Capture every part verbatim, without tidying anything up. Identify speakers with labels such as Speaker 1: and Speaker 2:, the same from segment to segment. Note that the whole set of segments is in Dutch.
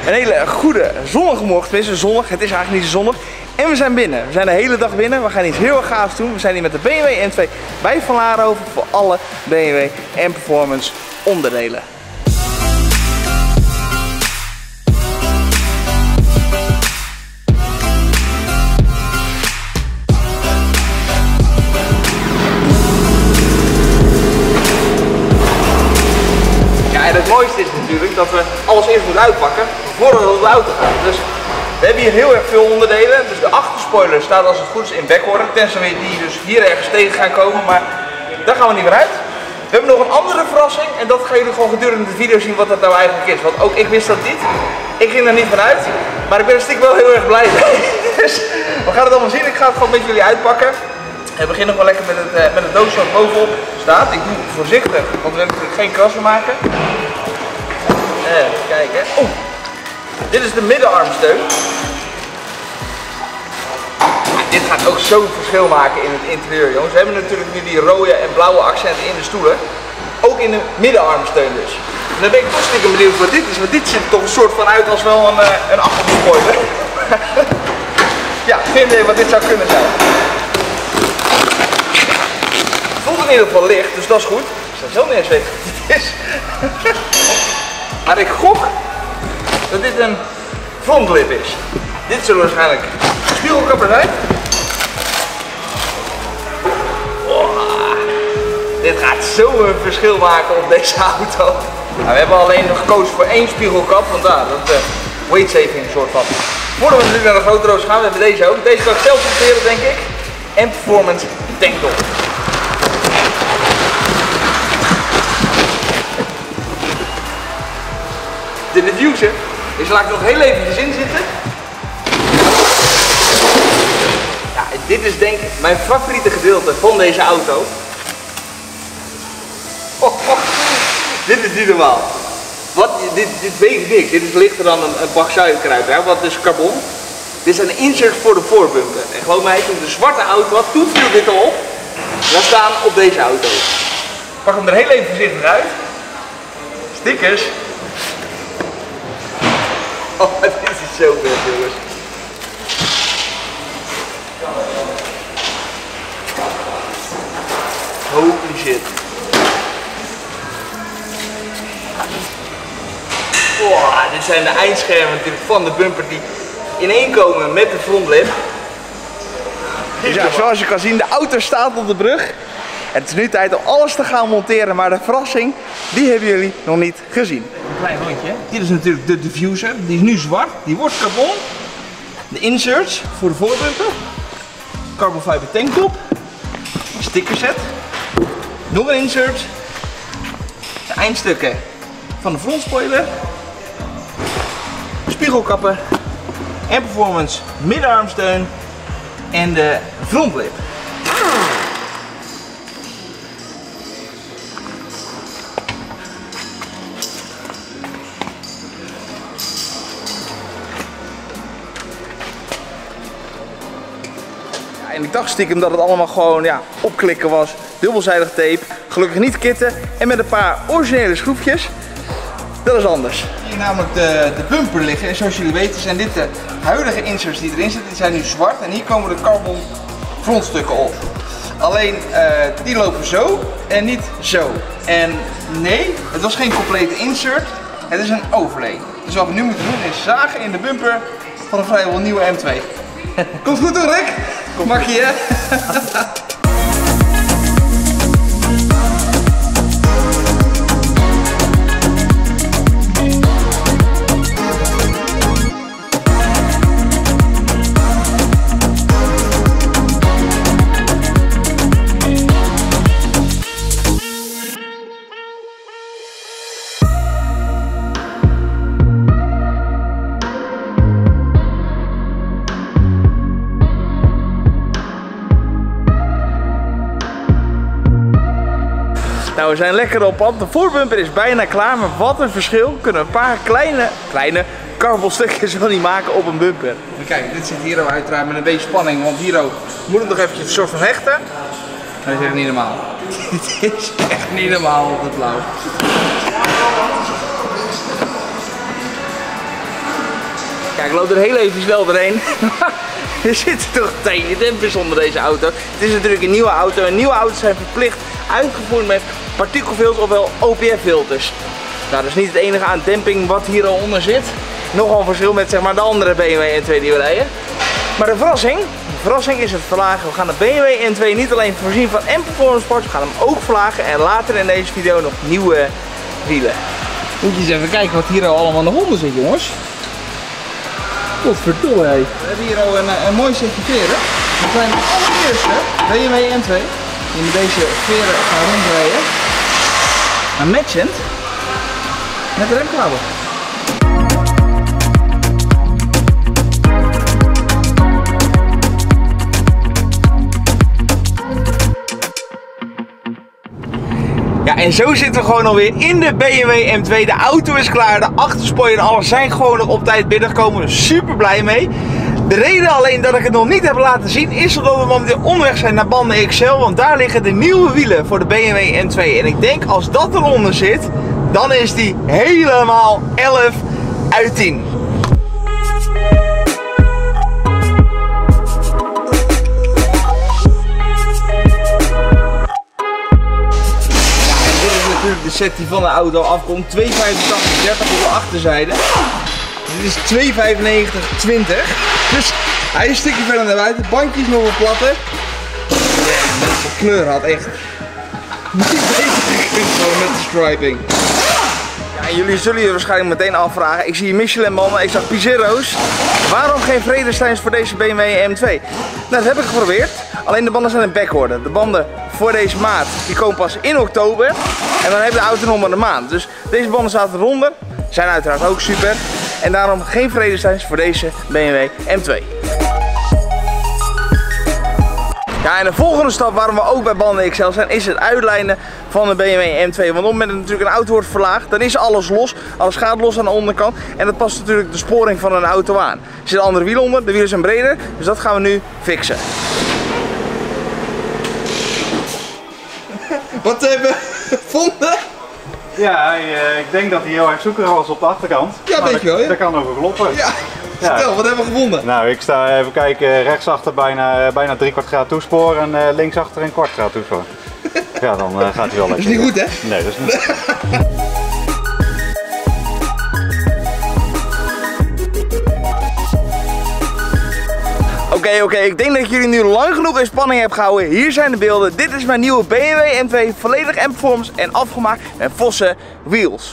Speaker 1: Een hele goede zonnige morgen, tenminste zonnig, het is eigenlijk niet zo zonnig. En we zijn binnen, we zijn de hele dag binnen, we gaan iets heel erg gaafs doen. We zijn hier met de B M W M twee bij Van Laarhoven voor alle B M W en Performance onderdelen. En het mooiste is natuurlijk dat we alles eerst moeten uitpakken voordat we op de auto gaan. Dus we hebben hier heel erg veel onderdelen. Dus de achterspoiler staat als het goed is in Beckhorn. Tenzij we die dus hier ergens tegen gaan komen, maar daar gaan we niet meer uit. We hebben nog een andere verrassing en dat gaan jullie gewoon gedurende de video zien wat dat nou eigenlijk is. Want ook ik wist dat niet. Ik ging er niet van uit, maar ik ben er stiekem wel heel erg blij mee. Dus we gaan het allemaal zien. Ik ga het gewoon met jullie uitpakken. En we beginnen gewoon lekker met het, uh, met het doosje wat bovenop staat. Ik doe het voorzichtig, want we willen natuurlijk geen krassen maken. Even kijken. Oh, dit is de middenarmsteun. Dit gaat ook zo'n verschil maken in het interieur, jongens. We hebben natuurlijk nu die rode en blauwe accenten in de stoelen. Ook in de middenarmsteun dus. En dan ben ik toch stiekem benieuwd wat dit is, want dit ziet er toch een soort van uit als wel een, uh, een achterspoiler. Ja, geen idee wat dit zou kunnen zijn. Het voelt in ieder geval licht, dus dat is goed. Ik zou zelf niet eens weten wat dit is. Maar ik gok dat dit een frontlip is. Dit zullen waarschijnlijk spiegelkapper zijn. Wow. Dit gaat zo een verschil maken op deze auto. Nou, we hebben alleen nog gekozen voor één spiegelkap, want daar, dat uh, weight saving soort van. Voordat we nu naar de grote roos gaan, we hebben deze ook. Deze kan ik zelf monteren, denk ik. En Performance tanktop. De diffuser, deze laat ik nog heel eventjes in zitten. Ja, dit is denk ik mijn favoriete gedeelte van deze auto. Oh, oh. Dit is niet normaal. Wat, dit, dit weegt niks. Dit is lichter dan een, een bak suikerkruid, wat is carbon. Dit zijn inserts voor de voorbumper. En geloof mij, toen de zwarte auto had, toen viel dit al op. We staan op deze auto. Ik pak hem er heel even voorzichtig uit. Stickers. Oh, dit is zo vet, jongens. Holy shit. Wow, dit zijn de eindschermen natuurlijk van de bumper die ineenkomen met de frontlip. Dus ja, zoals je kan zien, de auto staat op de brug. Het is nu tijd om alles te gaan monteren, maar de verrassing, die hebben jullie nog niet gezien. Een klein rondje. Dit is natuurlijk de diffuser. Die is nu zwart. Die wordt carbon. De inserts voor de voorbumper. Carbon fiber tanktop. Sticker set. Nog een insert. De eindstukken van de frontspoiler. Spiegelkappen. En Performance middenarmsteun. En de frontlip. En ik dacht stiekem dat het allemaal gewoon ja, opklikken was. Dubbelzijdig tape. Gelukkig niet kitten. En met een paar originele schroefjes. Dat is anders. Hier namelijk de, de bumper liggen. En zoals jullie weten zijn dit de huidige inserts die erin zitten. Die zijn nu zwart. En hier komen de carbon frontstukken op. Alleen uh, die lopen zo en niet zo. En nee, het was geen complete insert. Het is een overlay. Dus wat we nu moeten doen is zagen in de bumper van een vrijwel nieuwe M twee. Komt goed hoor, Rick? Kom makkie, hè? Nou, we zijn lekker op pad. De voorbumper is bijna klaar, maar wat een verschil. We kunnen een paar kleine, kleine carbonstukjes wel niet maken op een bumper. Kijk, dit zit hier ook uiteraard met een beetje spanning, want hier ook moet het nog eventjes een soort van hechten. Dat is echt niet normaal. Dit is echt niet normaal op het blauw. Kijk, ik loop er heel even snel doorheen. Er zitten toch tegendempers onder deze auto. Het is natuurlijk een nieuwe auto en nieuwe auto's zijn verplicht uitgevoerd met partikelfilters ofwel O P F filters. Nou, dat is niet het enige aan demping wat hier al onder zit. Nogal een verschil met zeg maar de andere B M W M twee die we rijden. Maar de verrassing, de verrassing is het verlagen. We gaan de B M W M twee niet alleen voorzien van M-Performance parts, we gaan hem ook verlagen en later in deze video nog nieuwe wielen. Moet je eens even kijken wat hier al allemaal nog onder zit, jongens. Wat verdomme, hé. We hebben hier al een, een mooi setje veren. We zijn de allereerste B M W M twee die met deze veren gaan rondrijden. Een matchend met de remklauwen. Ja, en zo zitten we gewoon alweer in de B M W M twee. De auto is klaar, de achterspoiler en alles zijn gewoon nog op tijd binnengekomen. Super blij mee. De reden alleen dat ik het nog niet heb laten zien is omdat we momenteel onderweg zijn naar Banden X L. Want daar liggen de nieuwe wielen voor de B M W M twee. En ik denk als dat eronder zit, dan is die helemaal elf uit tien. De set die van de auto afkomt, twee vijfentachtig dertig op de achterzijde. Dit is twee vijfennegentig twintig. Dus hij is een stukje verder naar buiten. Bandjes nog wat platter. Ja, de kleur had echt niet beter gekund met de striping. Ja, en jullie zullen je waarschijnlijk meteen afvragen. Ik zie hier Michelin banden, ik zag Pizero's. Waarom geen Vredesteins voor deze B M W M twee? Nou, dat heb ik geprobeerd. Alleen de banden zijn in backorder. De banden voor deze maat die komen pas in oktober. En dan heeft de auto nog maar een maand. Dus deze banden zaten eronder. Zijn uiteraard ook super. En daarom geen Vredesteins voor deze B M W M twee. Ja, en de volgende stap waarom we ook bij Banden X L zijn is het uitlijnen van de B M W M twee. Want op het moment dat natuurlijk een auto wordt verlaagd, dan is alles los. Alles gaat los aan de onderkant. En dat past natuurlijk de sporing van een auto aan. Er zitten andere wielen onder, de wielen zijn breder. Dus dat gaan we nu fixen. Wat hebben we gevonden?
Speaker 2: Ja, hij, uh, ik denk dat hij heel erg zoekerig was op de achterkant.
Speaker 1: Ja, weet je wel, ja.
Speaker 2: Daar kan over kloppen.
Speaker 1: Ja, ja. Vertel, wat hebben we gevonden?
Speaker 2: Nou, ik sta even kijken, rechtsachter bijna, bijna drie kwart graad toespoor en uh, linksachter een kwart graad toespoor. Ja, dan uh, gaat hij wel lekker.
Speaker 1: Dat is niet goed, hè?
Speaker 2: Nee, dat is niet.
Speaker 1: Oké, okay, oké, okay. Ik denk dat jullie nu lang genoeg in spanning hebben gehouden. Hier zijn de beelden. Dit is mijn nieuwe B M W M twee, volledig M-Performance en afgemaakt met Vossen wheels.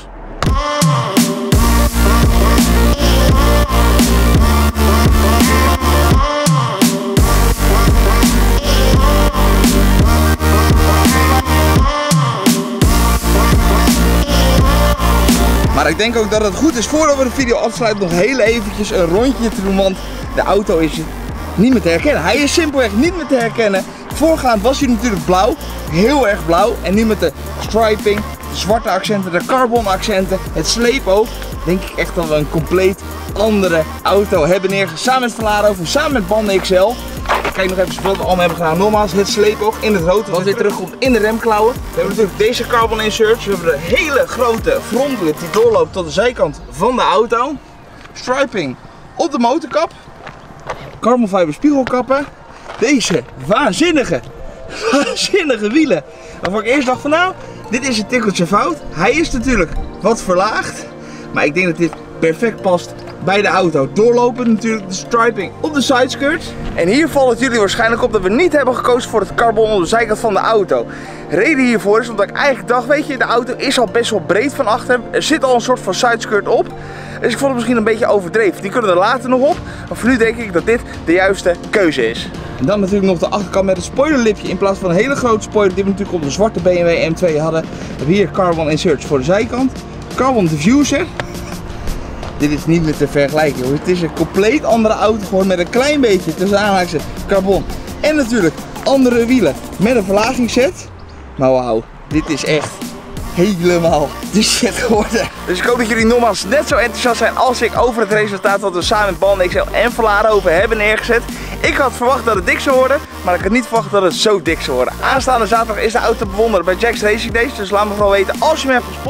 Speaker 1: Maar ik denk ook dat het goed is voordat we de video afsluiten nog heel eventjes een rondje te doen, want de auto is niet meer te herkennen. Hij is simpelweg niet meer te herkennen. Voorgaand was hij natuurlijk blauw, heel erg blauw. En nu met de striping, de zwarte accenten, de carbon accenten, het sleepoog, denk ik echt dat we een compleet andere auto hebben neergezet. Samen met Volaro, samen met Banden X L. Kijk nog even wat we allemaal hebben gedaan. Nogmaals, het sleepoog in het rood, wat weer terugkomt in de remklauwen. We hebben natuurlijk deze carbon inserts. We hebben de hele grote frontlid die doorloopt tot de zijkant van de auto. Striping op de motorkap. Carbon fiber spiegelkappen. Deze waanzinnige, waanzinnige wielen. Waarvan ik eerst dacht van nou, dit is een tikkeltje fout. Hij is natuurlijk wat verlaagd. Maar ik denk dat dit perfect past bij de auto. Doorlopend natuurlijk de striping op de sideskirts. En hier valt het jullie waarschijnlijk op dat we niet hebben gekozen voor het carbon op de zijkant van de auto. Reden hiervoor is omdat ik eigenlijk dacht, weet je, de auto is al best wel breed van achter. Er zit al een soort van sideskirt op. Dus ik vond het misschien een beetje overdreven. Die kunnen er later nog op. Maar voor nu denk ik dat dit de juiste keuze is. En dan natuurlijk nog de achterkant met een spoilerlipje. In plaats van een hele grote spoiler die we natuurlijk op de zwarte B M W M twee hadden. We hebben hier carbon inserts voor de zijkant. Carbon diffuser. Dit is niet meer te vergelijken, hoor. Het is een compleet andere auto geworden met een klein beetje tussen aanhalingstekens carbon. En natuurlijk andere wielen met een verlagingsset. Maar wauw, dit is echt helemaal de shit geworden. Dus ik hoop dat jullie nogmaals net zo enthousiast zijn als ik over het resultaat wat we samen met Banden X L en Volaro over hebben neergezet. Ik had verwacht dat het dik zou worden, maar ik had niet verwacht dat het zo dik zou worden. Aanstaande zaterdag is de auto te bewonderen bij Jack's Racing Days, dus laat me vooral weten als je me hebt gespot.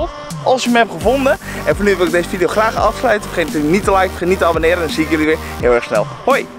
Speaker 1: als je hem hebt gevonden. En voor nu wil ik deze video graag afsluiten. Vergeet natuurlijk niet te liken, vergeet niet te abonneren. Dan zie ik jullie weer heel erg snel. Hoi!